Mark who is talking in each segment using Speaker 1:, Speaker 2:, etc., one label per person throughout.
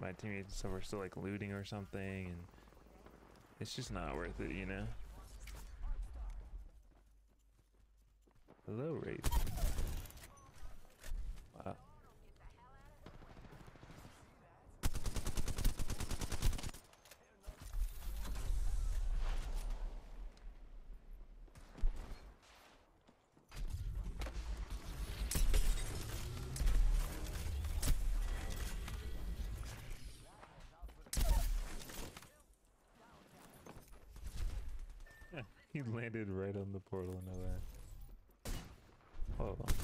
Speaker 1: my teammates and stuff are still like looting or something, and it's just not worth it, you know? Hello, Wraith. Wow. He landed right on the portal in the Hold on.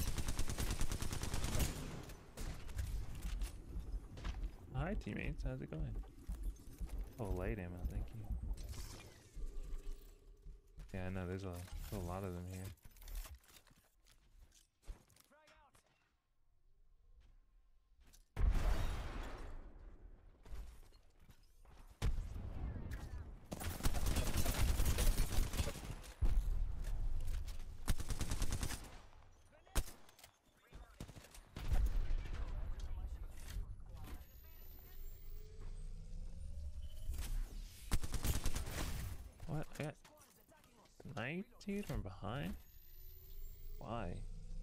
Speaker 1: Hi teammates, how's it going? Oh, light ammo, thank you. Yeah, I know there's a lot of them here. What? I got sniped from behind? Why?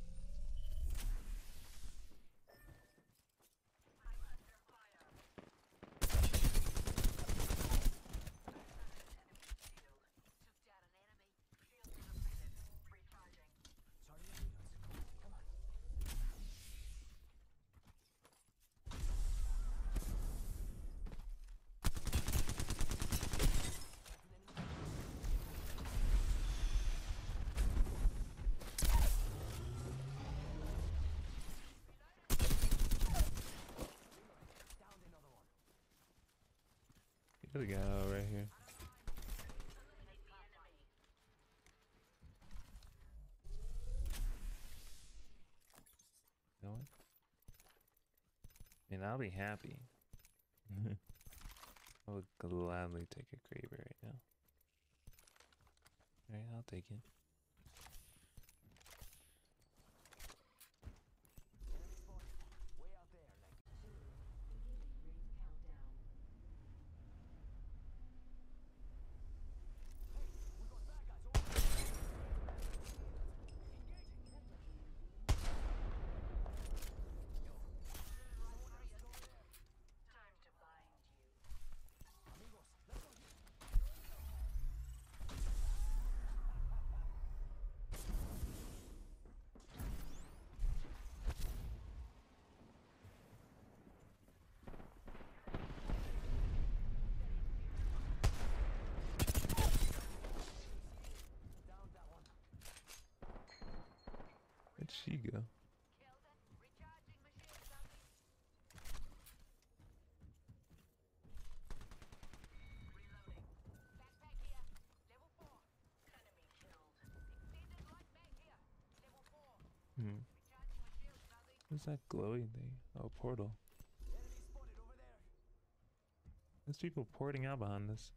Speaker 1: There's a guy right here. You know what? I mean, I'll be happy. I would gladly take a Kraber right now. Alright, I'll take it. Where'd she go? Hmm. What's that glowing thing? Oh, portal. There's people porting out behind us.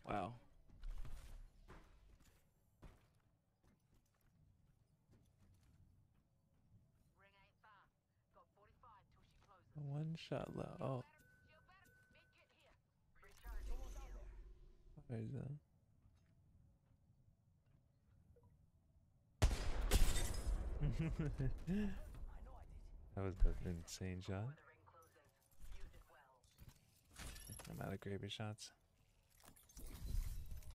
Speaker 2: Wow.
Speaker 1: One shot left. Oh, where's that? That was an insane shot. I'm out of gravy shots.